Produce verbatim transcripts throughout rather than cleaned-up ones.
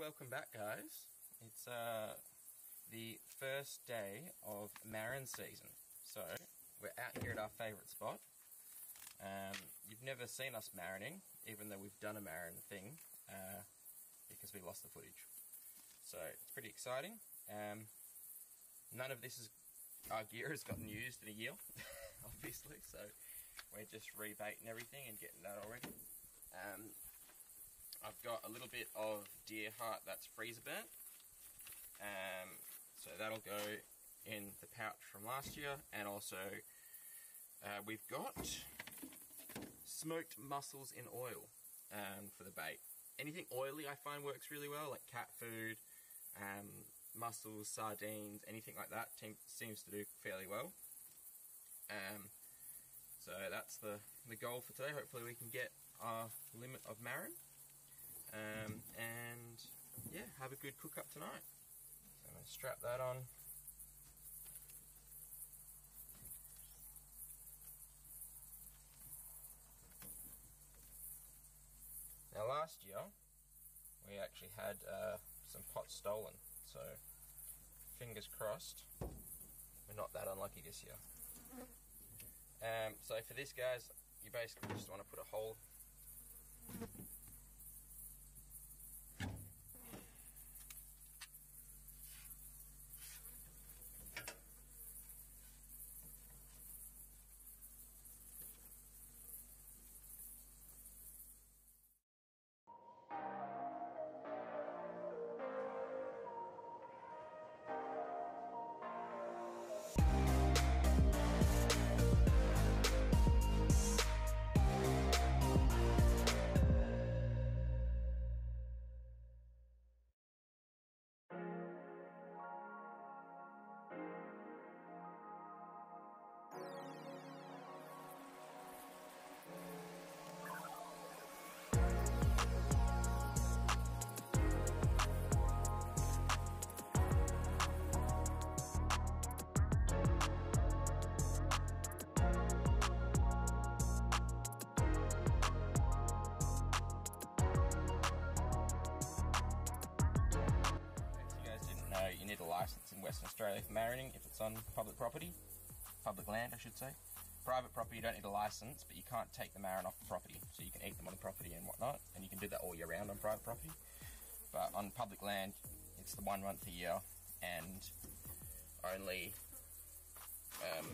welcome back, guys. It's uh, the first day of Marron season. So, we're out here at our favourite spot. Um, you've never seen us marroning, even though we've done a Marron thing, uh, because we lost the footage. So, it's pretty exciting. Um, none of this is, our gear has gotten used in a year, obviously, so we're just rebaiting everything and getting that already. Um, I've got a little bit of deer heart that's freezer burnt, um, so that'll go in the pouch from last year, and also uh, we've got smoked mussels in oil um, for the bait. Anything oily I find works really well, like cat food, um, mussels, sardines, anything like that seems to do fairly well. Um, so that's the, the goal for today. Hopefully we can get our limit of Marron. Um, and yeah, have a good cook up tonight. So I'm going to strap that on. Now last year we actually had uh, some pots stolen, so fingers crossed we're not that unlucky this year. Um, so for this, guys, you basically just want to put a hole you need a license in Western Australia for marroning if it's on public property, public land I should say. Private property you don't need a license, but you can't take the marron off the property, so you can eat them on the property and whatnot, and you can do that all year round on private property. But on public land, it's the one month a year, and only um,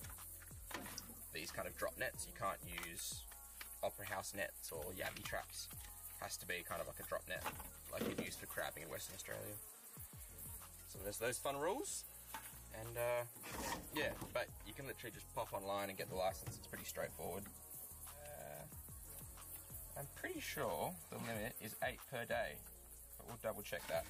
these kind of drop nets. You can't use opera house nets or yabby traps. It has to be kind of like a drop net, like you'd use for crabbing in Western Australia. So there's those fun rules, and uh, yeah, but you can literally just pop online and get the license. It's pretty straightforward. Uh, I'm pretty sure the limit is eight per day, but we'll double check that.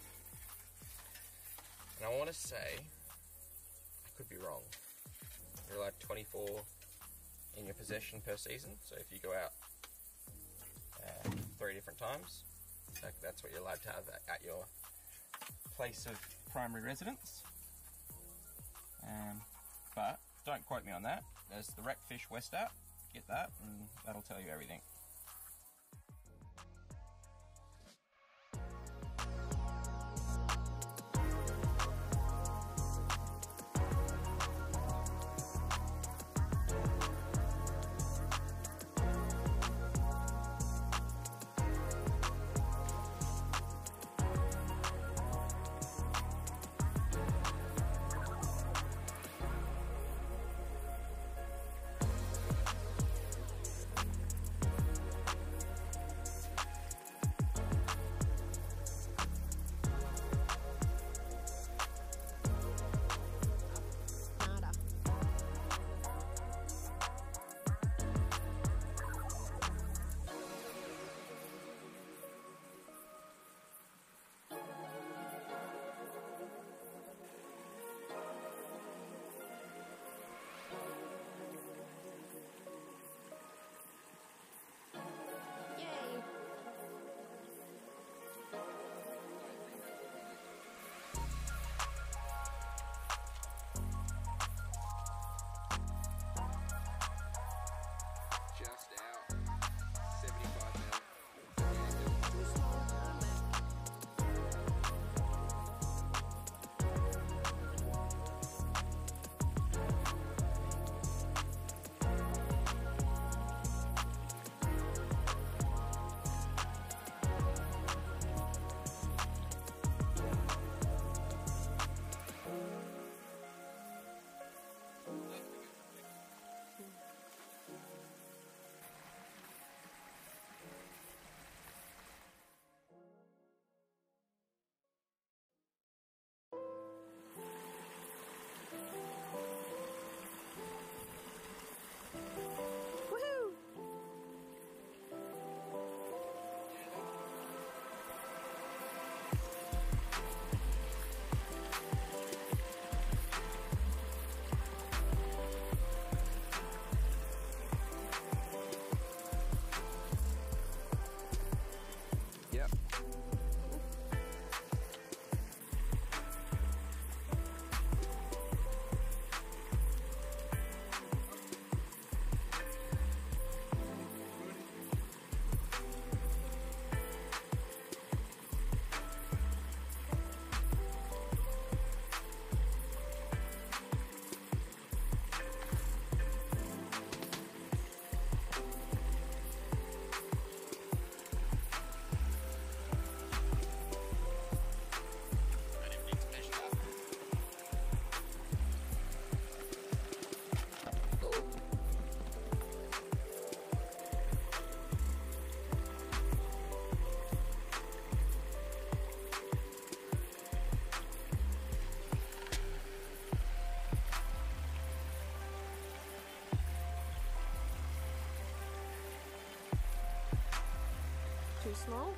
And I want to say, I could be wrong, you're allowed twenty-four in your possession per season, so if you go out uh, three different times, that, that's what you're allowed to have at, at your place of primary residence. Um, but don't quote me on that. There's the Crayfish West app, get that and that'll tell you everything. too small.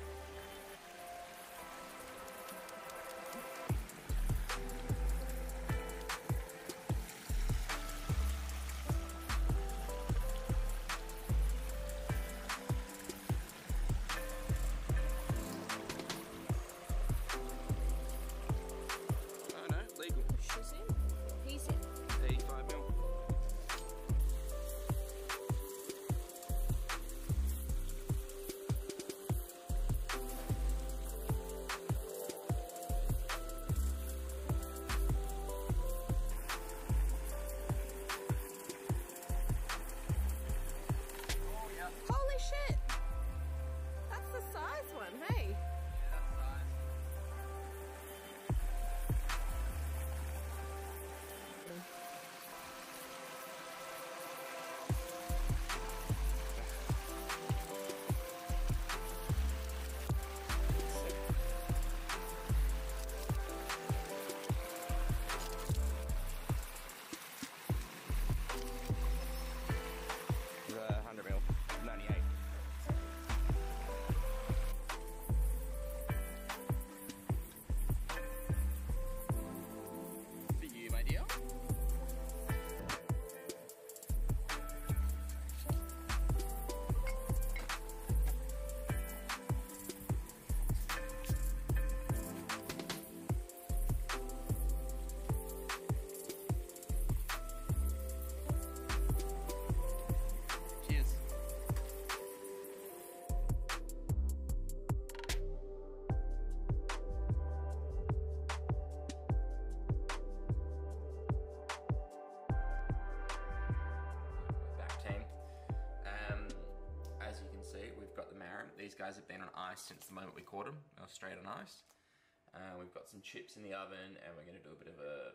These guys have been on ice since the moment we caught them. They were straight on ice. Uh, we've got some chips in the oven, and we're going to do a bit of a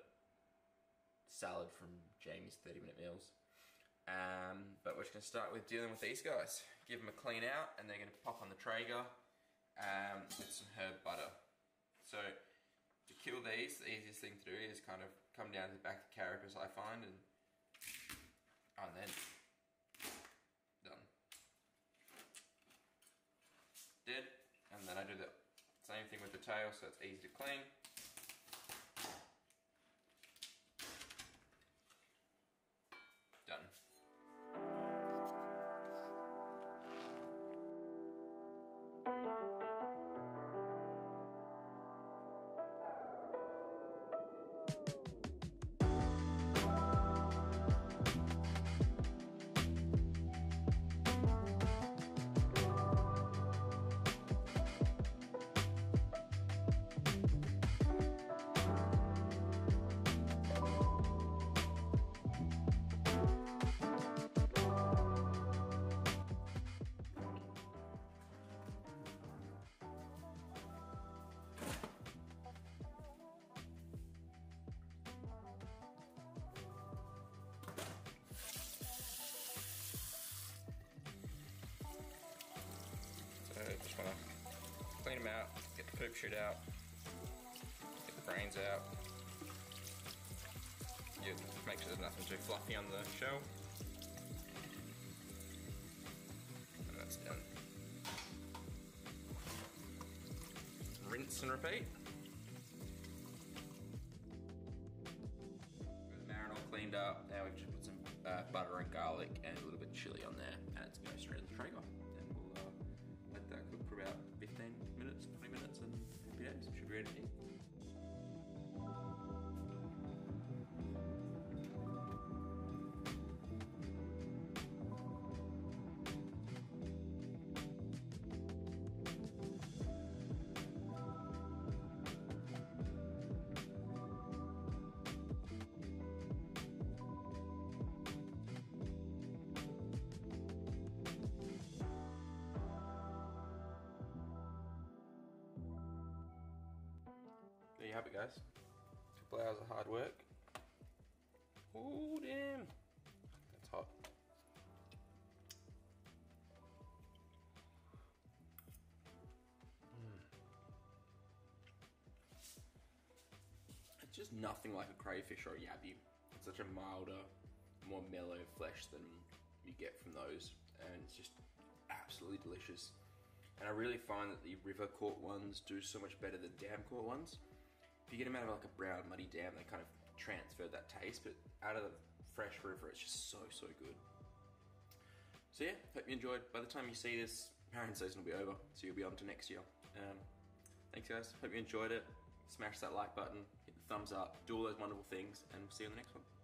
salad from Jamie's thirty minute meals. Um, but we're just going to start with dealing with these guys. Give them a clean out, and they're going to pop on the Traeger um, with some herb butter. So to kill these, the easiest thing to do is kind of come down to the back of the carapace, I find, and, oh, and then done. Dead, and then I do the same thing with the tail, so it's easy to clean. Done. So just want to clean them out, get the poop shit out, get the brains out. Yeah, make sure there's nothing too fluffy on the shell. And that's done. Rinse and repeat. With the Marron all cleaned up, now we've just put some uh, butter and garlic and a little bit of chilli on there, and it's going straight in the Traeger. And we'll uh, let that cook for about fifteen minutes, twenty minutes, and happy days. Should be ready to eat. There you have it, guys. A couple hours of hard work. Oh damn, that's hot. Mm. It's just nothing like a crayfish or a yabby. It's such a milder, more mellow flesh than you get from those, and it's just absolutely delicious. And I really find that the river caught ones do so much better than dam caught ones. If you get them out of like a brown muddy dam, they kind of transfer that taste, but out of the fresh river, it's just so, so good. So yeah, hope you enjoyed. By the time you see this, Marron season will be over, so you'll be on to next year. Um, thanks guys, hope you enjoyed it. Smash that like button, hit the thumbs up, do all those wonderful things, and we'll see you on the next one.